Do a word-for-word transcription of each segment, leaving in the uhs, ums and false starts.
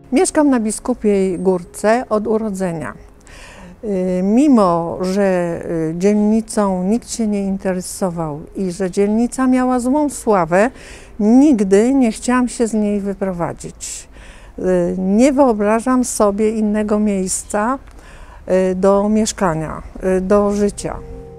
Mieszkam na Biskupiej Górce od urodzenia. Mimo że dzielnicą nikt się nie interesował i że dzielnica miała złą sławę, nigdy nie chciałam się z niej wyprowadzić. Nie wyobrażam sobie innego miejsca do mieszkania, do życia.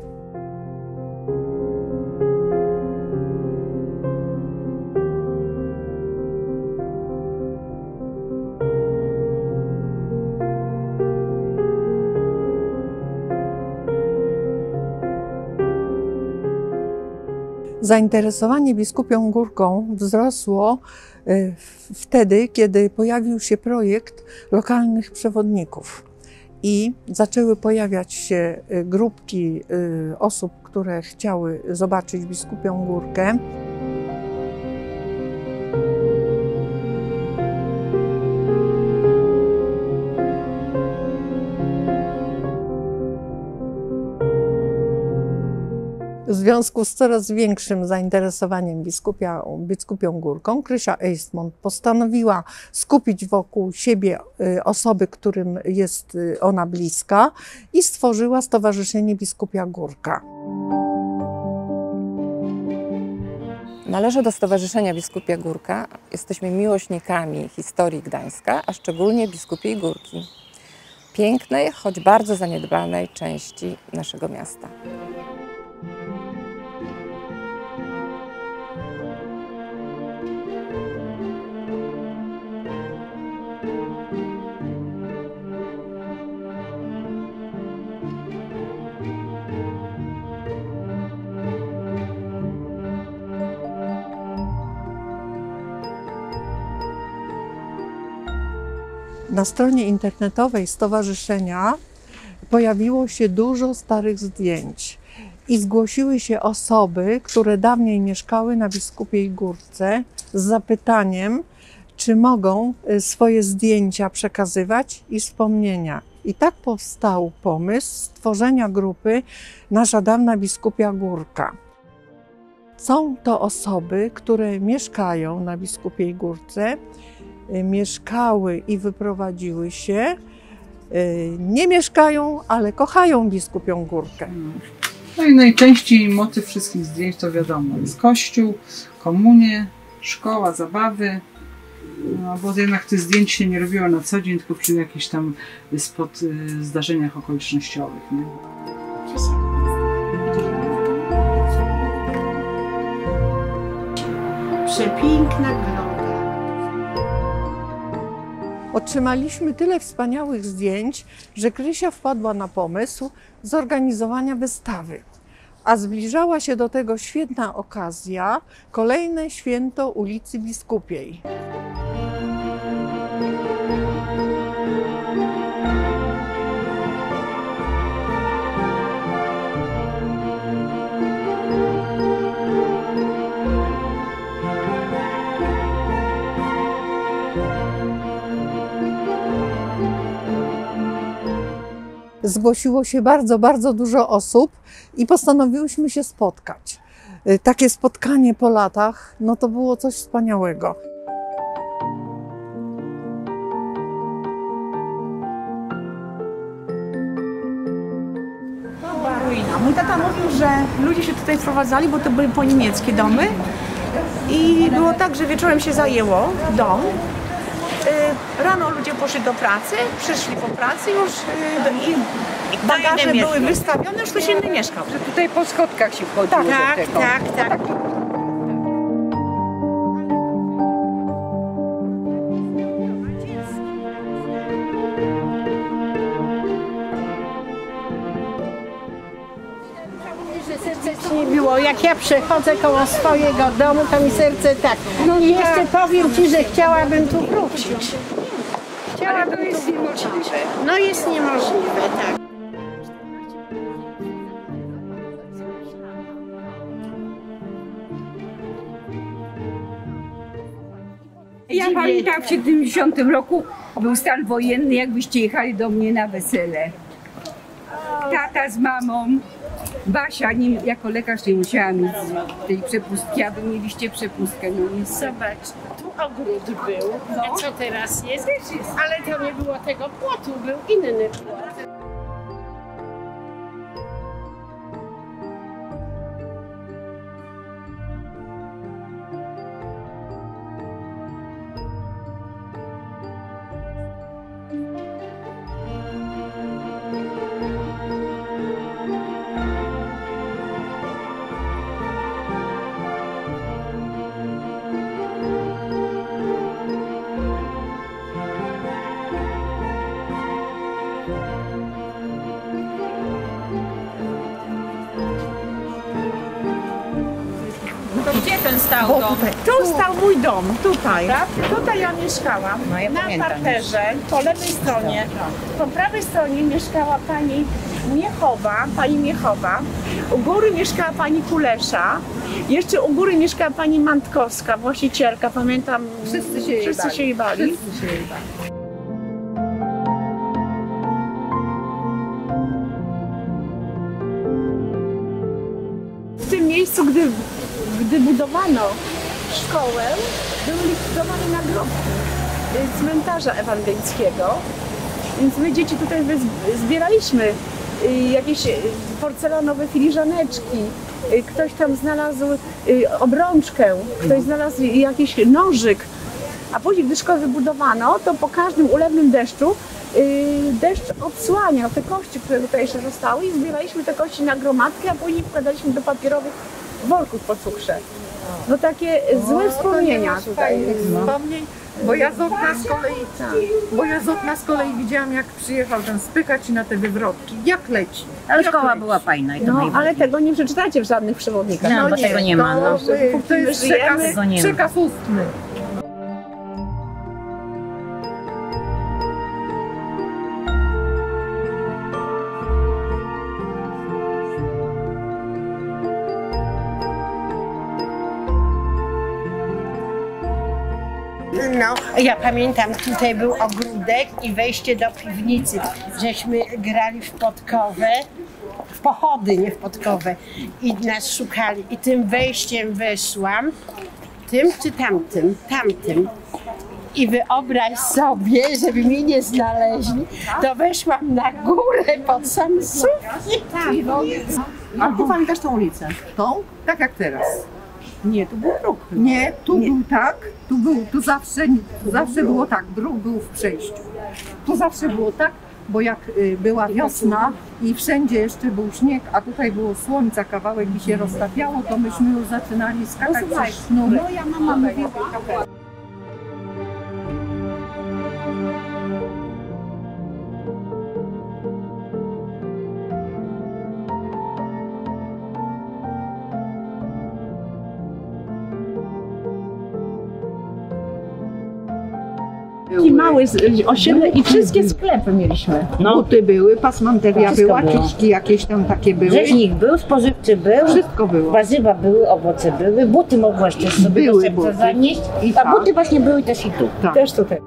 Zainteresowanie Biskupią Górką wzrosło wtedy, kiedy pojawił się projekt lokalnych przewodników i zaczęły pojawiać się grupki osób, które chciały zobaczyć Biskupią Górkę. W związku z coraz większym zainteresowaniem biskupia, Biskupią Górką, Krysia Eistmont postanowiła skupić wokół siebie osoby, którym jest ona bliska, i stworzyła Stowarzyszenie Biskupia Górka. Należę do Stowarzyszenia Biskupia Górka. Jesteśmy miłośnikami historii Gdańska, a szczególnie Biskupiej Górki. Pięknej, choć bardzo zaniedbanej części naszego miasta. Na stronie internetowej stowarzyszenia pojawiło się dużo starych zdjęć i zgłosiły się osoby, które dawniej mieszkały na Biskupiej Górce, z zapytaniem, czy mogą swoje zdjęcia przekazywać i wspomnienia. I tak powstał pomysł stworzenia grupy Nasza Dawna Biskupia Górka. Są to osoby, które mieszkają na Biskupiej Górce, mieszkały i wyprowadziły się, nie mieszkają, ale kochają Biskupią Górkę. No i najczęściej motyw wszystkich zdjęć to wiadomo, jest kościół, komunie, szkoła, zabawy, no bo jednak tych zdjęć się nie robiło na co dzień, tylko przy jakichś tam spod, zdarzeniach okolicznościowych. Nie? Przepiękna droga. Otrzymaliśmy tyle wspaniałych zdjęć, że Krysia wpadła na pomysł zorganizowania wystawy. A zbliżała się do tego świetna okazja, kolejne święto ulicy Biskupiej. Zgłosiło się bardzo, bardzo dużo osób i postanowiłyśmy się spotkać. Takie spotkanie po latach, no to było coś wspaniałego. To była ruina. Mój tata mówił, że ludzie się tutaj wprowadzali, bo to były po niemieckie domy. I było tak, że wieczorem się zajęło dom. Rano ludzie poszli do pracy, przyszli po pracy już i bagaże były wystawione, już ktoś inny mieszkał. Że tutaj po schodkach się wchodziło Tak, do tego. tak, tak. Nie było. Jak ja przechodzę koło swojego domu, to mi serce tak. No i jeszcze powiem Ci, że chciałabym tu wrócić. Chciałabym to jest tu niemożliwe. No jest niemożliwe, tak. Ja pamiętam, w siedemdziesiątym roku był stan wojenny, jakbyście jechali do mnie na wesele. Tata z mamą. Basia, nie, jako lekarz nie musiała mieć tej przepustki, a wy mieliście przepustkę. No nic. Zobacz, tu ogród był, a co teraz jest? Ale to nie było tego płotu, był inny płot. Gdzie ten stał Bo dom? tutaj, Tu stał mój dom, tutaj. Tak? Tutaj ja mieszkałam, No, ja na pamiętam parterze, po lewej stronie. Po prawej stronie mieszkała pani Miechowa, pani Miechowa. U góry mieszkała pani Kulesza. Jeszcze u góry mieszkała pani Mantkowska, właścicielka, pamiętam. Wszyscy się jej wszyscy bali. się jej bali. Wszyscy się jej bali. W tym miejscu, gdy, gdy budowano szkołę, były likwidowane nagrobki y, cmentarza ewangelickiego. Więc my dzieci tutaj wyz- zbieraliśmy y, jakieś y, porcelanowe filiżaneczki. Y, ktoś tam znalazł y, obrączkę, ktoś znalazł jakiś nożyk. A później, gdy szkołę wybudowano, to po każdym ulewnym deszczu y, deszcz odsłaniał te kości, które tutaj jeszcze zostały i zbieraliśmy te kości na gromadkę, a później wkładaliśmy do papierowych worków po cukrze. No takie złe wspomnienia tutaj. Wspomnień, bo ja z okna z kolei, bo ja z okna z kolei widziałam, jak przyjechał ten spykać i na te wywrotki, jak leci. Ale jak szkoła leci. była fajna i to No, najważniejsze. ale tego nie przeczytacie w żadnych przewodnikach. No, bo tego nie ma, no. To, to jest przekaz, Tego nie ma. przekaz ustny. No, ja pamiętam, tutaj był ogródek i wejście do piwnicy. Żeśmy grali w podkowę, w pochody, nie w podkowę. I nas szukali. I tym wejściem weszłam, tym czy tamtym, tamtym. I wyobraź sobie, żeby mnie nie znaleźli, to weszłam na górę pod sam sufit. A ty pamiętasz tą ulicę? Tą? Tak jak teraz. Nie, to był próg. Nie, tu był tak, tu był, tu zawsze, tu zawsze było tak, bruk był w przejściu. Tu zawsze było tak, bo jak y, była wiosna i wszędzie jeszcze był śnieg, a tutaj było słońca kawałek i się roztapiało, to myśmy już zaczynali skakać przez sznury. Moja mama mówiła. Taki mały z- osiedle i wszystkie sklepy mieliśmy. No, Buty były, pasmanteria Wszystko była, było. kiszki jakieś tam takie były. rzeźnik był, spożywczy był, Wszystko było. warzywa były, owoce były, buty mogłaś też sobie Były do serca buty. zanieść, I a tak. buty właśnie były też i tu. Tak. Też tutaj.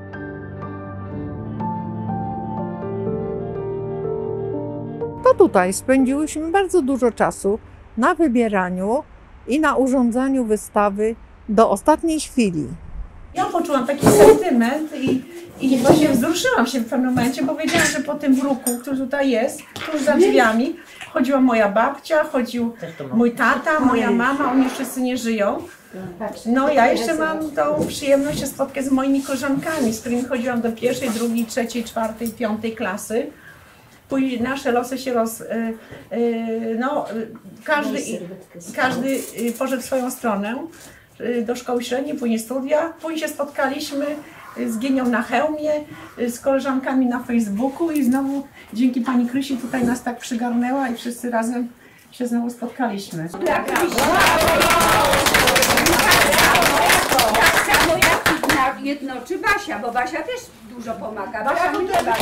To tutaj spędziłyśmy bardzo dużo czasu na wybieraniu i na urządzaniu wystawy do ostatniej chwili. Ja poczułam taki sentyment i, i właśnie wzruszyłam się w pewnym momencie, bo wiedziałam, że po tym bruku, który tutaj jest, tuż za drzwiami, chodziła moja babcia, chodził mój tata, moja mama, oni wszyscy nie żyją. No ja jeszcze mam tą przyjemność się spotkać z moimi koleżankami, z którymi chodziłam do pierwszej, drugiej, trzeciej, czwartej, piątej klasy. Później nasze losy się roz... y, y, no, y, każdy, każdy y, poszedł w swoją stronę y, do szkoły średniej, później studia. Później się spotkaliśmy y, z Gienią na Chełmie, y, z koleżankami na Facebooku i znowu dzięki pani Krysi tutaj nas tak przygarnęła i wszyscy razem się znowu spotkaliśmy. Tak samo jak na jednoczy Basia, bo Basia też dużo pomaga. Basia mi też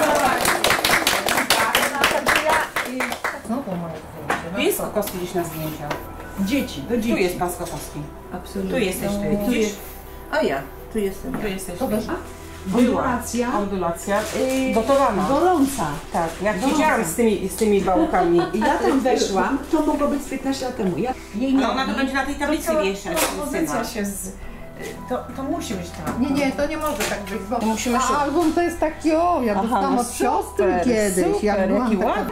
Jest Skokowski gdzieś na zdjęciach. Dzieci, do dzieci. Tu jest pan Skokowski. Absolutnie. Tu jesteś ty, Tu widzisz? jest- A ja, tu jestem. Tu jesteś ty. Była. Ondulacja. Ondulacja. Yy, Gotowana. Gorąca. Tak, jak Gorąca. widziałam z tymi, z tymi bałkami. I ja tam weszłam, to mogło być z piętnaście lat temu. Ja, jej Ale ona to będzie na tej tablicy wieszać. Kompozycja się z, To, to musi być tak. Nie, nie, to nie może tak być, bo Musimy a szukać. album to jest taki, o, ja dostałam no od siostry kiedyś. super, jak byłam jaki taka- ładny.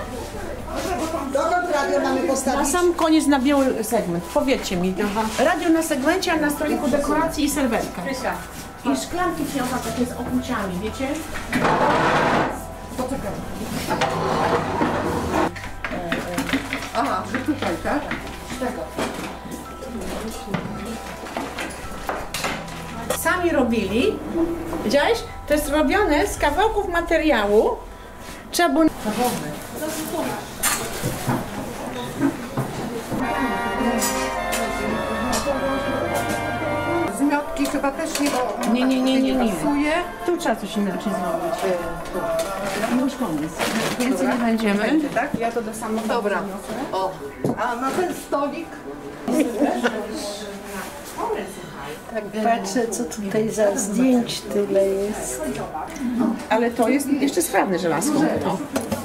Dokąd radio mamy Na postawić? sam koniec na biały segment. Powiedzcie mi. Radio na segmencie, a na stoliku dekoracji i serwetka. I szklanki księża takie z okuciami, wiecie? Poczekaj. Aha, że tutaj, tak? Tego. Sami robili. Widziałeś? To jest robione z kawałków materiału. Trzeba było... Zmiotki chyba też nie, bo Nie, nie, nie, nie, nie. pasuje. Tu trzeba coś inaczej zrobić. Już koniec. Więcej nie będziemy. Będzie, tak? Ja to do samochodu Dobra. zaniosę. O, a na ten stolik Tak patrzę, co tutaj za zdjęć tyle jest. Ale to jest jeszcze sprawne żelazko. To.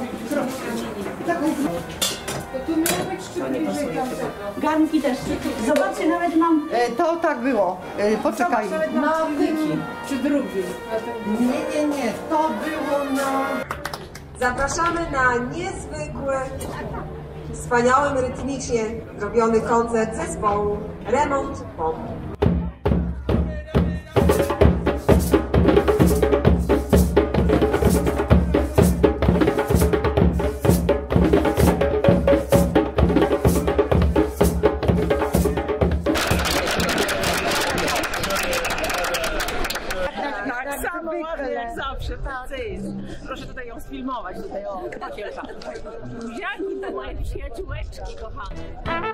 Garnki też. Zobaczcie, nawet mam... E, to tak było. E, poczekaj. Na tym, czy drugi? Nie, nie, nie. To było na... Zapraszamy na niezwykły, wspaniałym rytmicznie robiony koncert zespołu Remont Pop. Tak samo ładnie jak zawsze, tacy jest. Proszę tutaj ją sfilmować, tutaj o, pakielka. Buziaki to moje przyjaciółeczki kochane.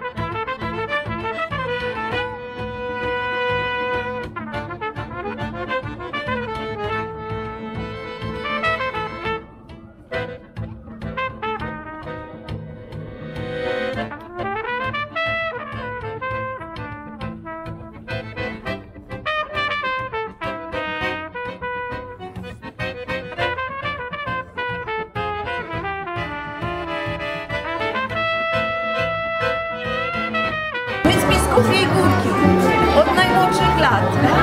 Biskupiej Górki od najmłodszych lat.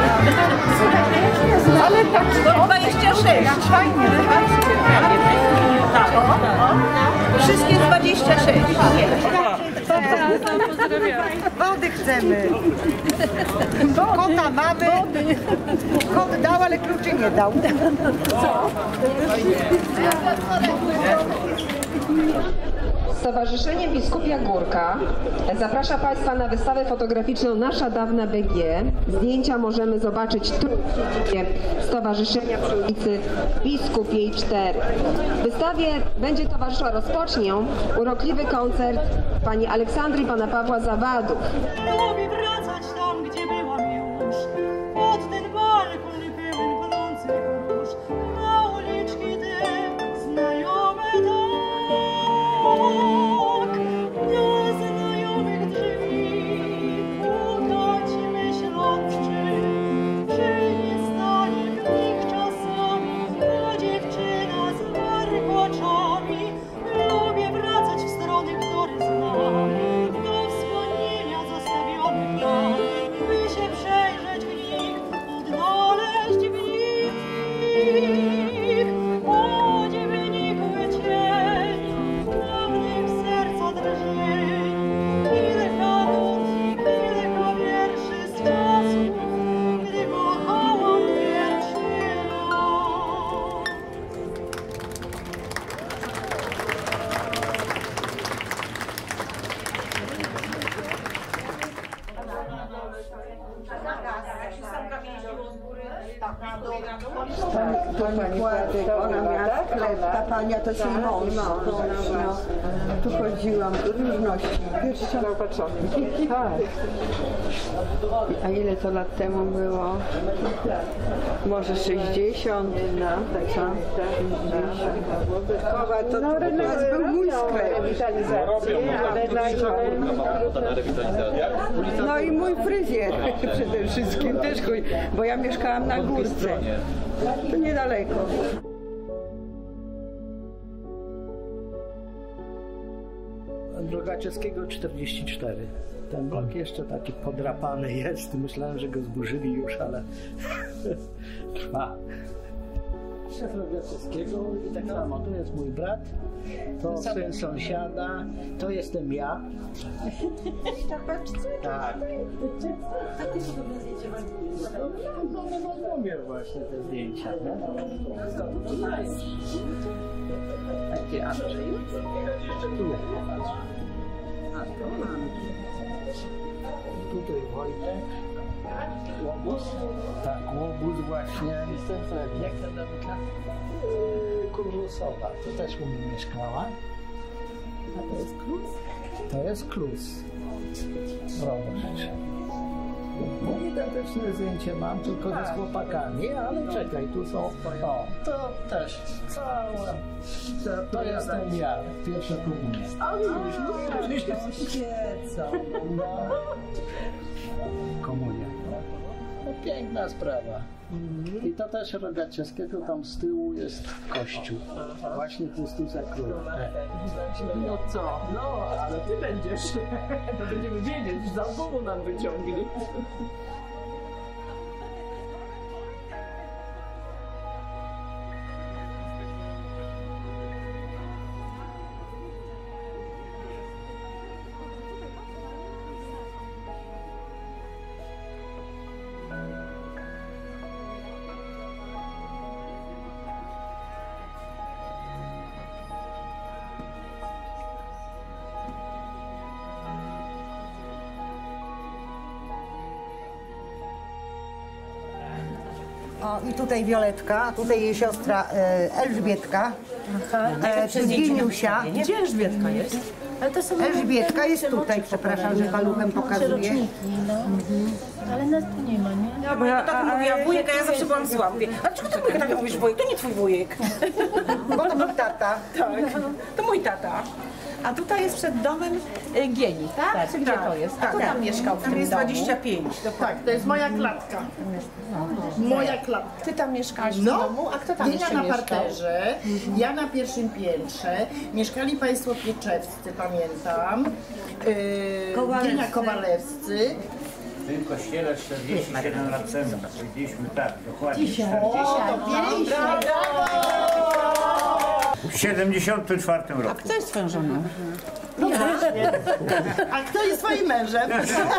Ale tak, do dwudziestu sześciu. Fajnie, tak. O, o. Wszystkie dwadzieścia sześć. Wody chcemy. Kota mamy. Kot dał, ale kluczy nie dał. Stowarzyszenie Biskupia Górka zaprasza Państwa na wystawę fotograficzną Nasza dawna B G. Zdjęcia możemy zobaczyć tu w Stowarzyszenia przy ulicy Biskupiej cztery. Wystawie będzie towarzyszyła, rozpocznie urokliwy koncert pani Aleksandry i pana Pawła Zawadów. Lubię wracać tam, gdzie byłam już, pod ten balkon pełen płonących róż, na uliczki te znajome tak. Do znajomych drzwi pukać myśląc, czy, czy nie stanie w nich czasami ta dziewczyna z warkoczami. Lubię wracać w strony, które znam, do wspomnienia zostawionych tam, by się przejrzeć w nich, odnaleźć w nich. O dziwnikły cień dawnych serca drżeń, kilka nut i kilka wierszy z czasów, gdy kochałam pierwszy raz. Pani Władek, ona miała sklep, ta pania to się mąż. No, tu chodziłam, różności. Pierwsza tak. A ile to lat temu było? Może sześćdziesiąt? No, tak samo. Kowa to no, był mój sklep. No i mój fryzjer przede wszystkim też, bo ja mieszkałam na górce. To niedaleko. Droga Czeskiego czterdzieści cztery. Ten blok jeszcze taki podrapany jest. Myślałem, że go zburzyli już, ale trwa. Szef Rogaczewskiego i tak samo. Tu jest mój brat, to syn sąsiada, to jestem ja. Tak. No, no, lubię właśnie te zdjęcia. A gdzie Andrzej? Tu. A to mam. Tutaj Wojtek. Łobuz? Tak, Łobuz właśnie. Jak to domka? Kurlusowa. To też u mnie mieszkała. A to jest Klus? To jest Klus. Proboszcz. Identyczne zdjęcie mam, tylko z chłopakami, ale czekaj, tu są... O, to też całe... To jestem ja, pierwsza komunia. A widzisz, no świecą. Komunia. No, piękna sprawa. I to też Rogaczewskiego, tam z tyłu jest kościół. Właśnie Chrystusa Króla. No co? No, ale ty będziesz. To będziemy wiedzieć, za albumu nam wyciągli. O, i tutaj Violetka, a tutaj jej siostra e, Elżbietka, e, tu Giniusia. Gdzie Elżbietka jest? Ale to są Elżbietka jest tutaj, przepraszam, że paluchem pokazuję. No. Ale nas tu nie ma, nie? No, bo ja tak mówiła wujek, a ja zawsze byłam zła. Mówię, a dlaczego ty wujek tak mówisz wujek? To nie twój wujek. Bo to mój tata. Tak, to mój tata. A tutaj jest przed domem y, Gieni, tak? Tak, Czy gdzie tak, to jest? A tak, kto tak. tam mieszkał w Tam tym jest domu? dwadzieścia pięć, Tak, to jest moja klatka. Moja klatka. Ty tam mieszkałaś w No, domu? A kto tam Gienia jeszcze na mieszkał? parterze, ja na pierwszym piętrze. Mieszkali państwo Pieczewscy, pamiętam. Yy, Kowalewscy. Gienia Kowalewscy. W tym kościele czterdzieści siedem lat temu, powiedzieliśmy tak, dokładnie Dzisiaj. czterdzieści siedem. W siedemdziesiątym czwartym roku. Kto jest twoją żoną? No właśnie. A kto jest twoim mężem?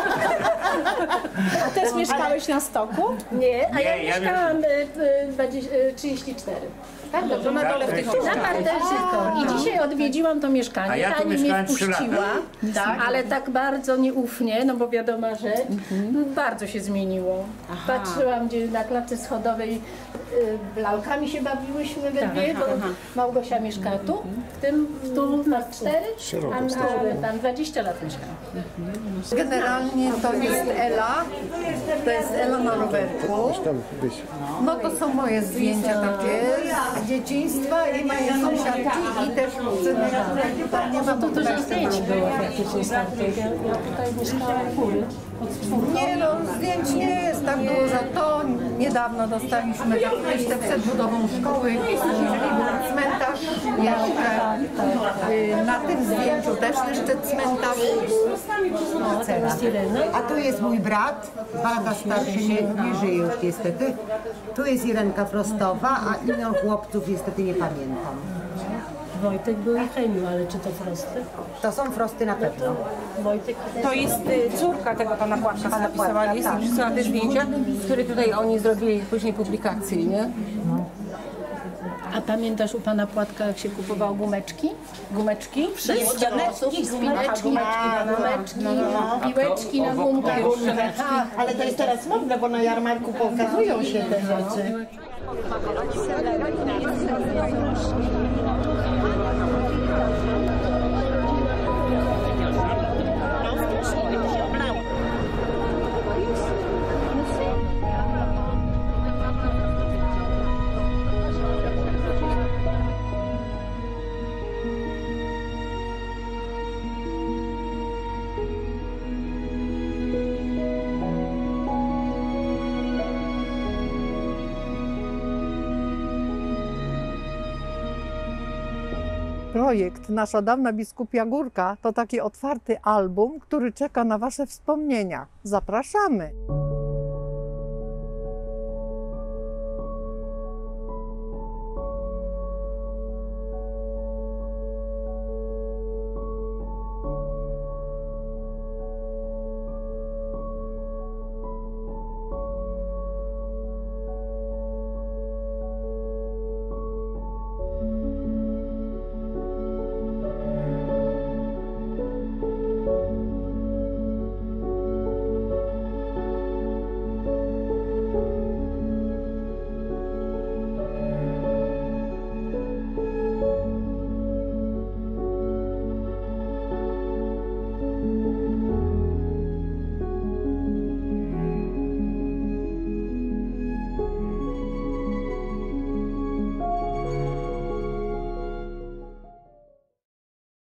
A też mieszkałeś na stoku? Nie, a Nie, ja ja mieszkałam y, y, dwadzieścia, y, trzydzieści cztery. Tak, dobrze, na dole w tych Na mieszkach. parterze. I dzisiaj odwiedziłam to mieszkanie. A ja tu Ani mnie mieszkałem trzy lata. wpuściła, tak, ale tak bardzo nieufnie, no bo wiadoma rzecz, bardzo się zmieniło. Patrzyłam gdzie na klatce schodowej, y, lalkami się bawiłyśmy we dwie, bo Małgosia mieszka tu, w tym tu ma cztery, a na, tam dwadzieścia lat mieszkałam. Generalnie to jest Ela, to jest Ela na rowerku. No to są moje zdjęcia takie z dzieciństwa i moje sąsiadki i też synek, który nie ma To dużo zdjęć było praktycznie z tamtych. Ja, ja tutaj mieszkałam w góry. Nie no, zdjęć nie jest tak dużo. To niedawno dostaliśmy jeszcze przed budową szkoły, czyli był cmentarz jeszcze. Y, Na tym zdjęciu też jeszcze cmentarz. No, teraz. A tu jest mój brat, dwa lata starszy, nie, nie żyje już niestety. Tu jest Irenka Frostowa, a imion chłopców niestety nie pamiętam. Wojtek był i Heniu, ale czy to Frosty? To są Frosty na pewno. Wojtek To jest y, córka tego pana Płatka, co napisała list i przysłała te zdjęcia, które tutaj oni zrobili później publikacje, nie? A pamiętasz u pana Płatka, jak się kupowało gumeczki? Gumeczki? Wszystkie, Gumeczki, gumeczki, gumeczki, piłeczki na gumkach. Ale to jest teraz modne, bo na jarmarku pokazują się te rzeczy. Projekt Nasza Dawna Biskupia Górka to taki otwarty album, który czeka na Wasze wspomnienia. Zapraszamy!